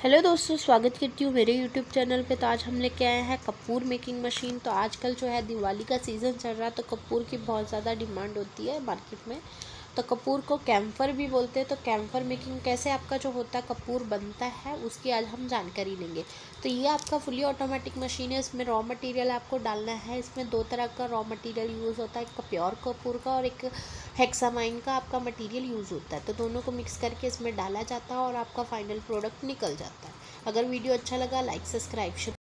Hello दोस्तों, स्वागत करती हूँ मेरे यूट्यूब चैनल पे। तो आज हम लेके आए हैं कपूर मेकिंग मशीन। तो आजकल जो है दिवाली का सीज़न चल रहा है, तो कपूर की बहुत ज़्यादा डिमांड होती है मार्केट में। तो कपूर को कैम्फर भी बोलते हैं। तो कैम्फर मेकिंग कैसे आपका जो होता है कपूर बनता है, उसकी आज हम जानकारी लेंगे। तो ये आपका फुली ऑटोमेटिक मशीन है। इसमें रॉ मटेरियल आपको डालना है। इसमें दो तरह का रॉ मटेरियल यूज़ होता है, एक प्योर कपूर का और एक हेक्सामाइन का आपका मटेरियल यूज़ होता है। तो दोनों को मिक्स करके इसमें डाला जाता है और आपका फाइनल प्रोडक्ट निकल जाता है। अगर वीडियो अच्छा लगा, लाइक सब्सक्राइब